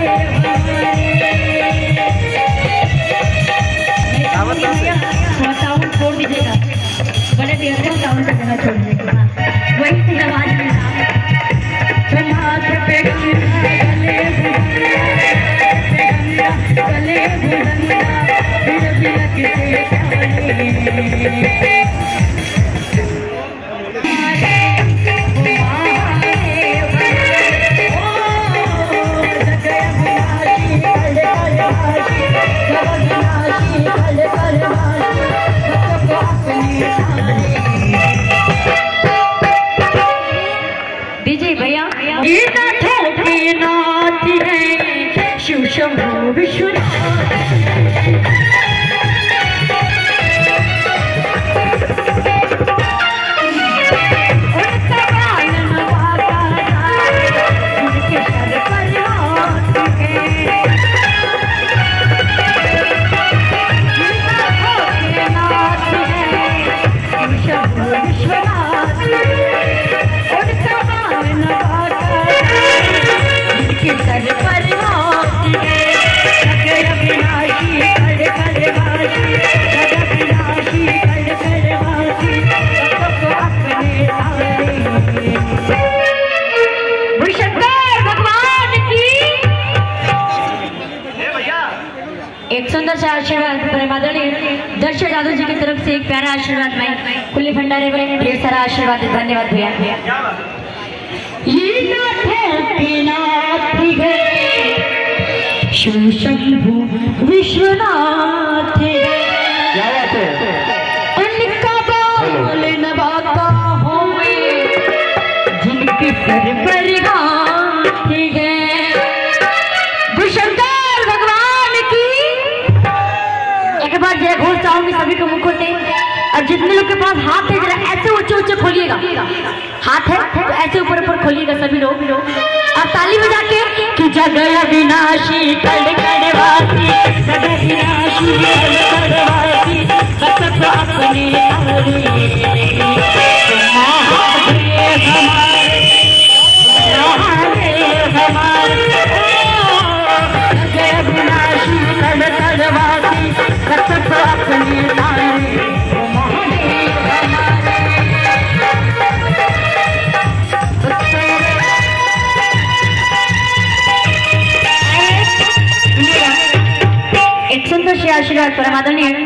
Sound छोड़ दीजिएगा, बड़े देर तक साउंड करना छोड़ दीजिएगा, वही से आवाज मिला गले फिर भी डीजे भैया नाथ है शिव शंभु विश्वनाथ एक सुंदर सा आशीर्वाद परमादरणीय दर्शक यादव जी की तरफ से एक प्यारा आशीर्वाद मैं खुले भंडारे में ढेर सारा आशीर्वाद धन्यवाद भैया। शिव शंभु विश्वनाथ उनका बोल नवाता होवे जिनके सर पर हाथ है जय घोष चाहूंगी सभी के मुखों से। और जितने लोग के पास हाथ है जरा ऐसे ऊंचे ऊंचे खोलिएगा, हाथ है तो ऐसे ऊपर ऊपर खोलिएगा सभी लोग और ताली बजा के कि जगह विनाशी कल कड़वासी जगह विनाशी कल कड़वासी सतत अपने आशीर्वाद परमादरणीय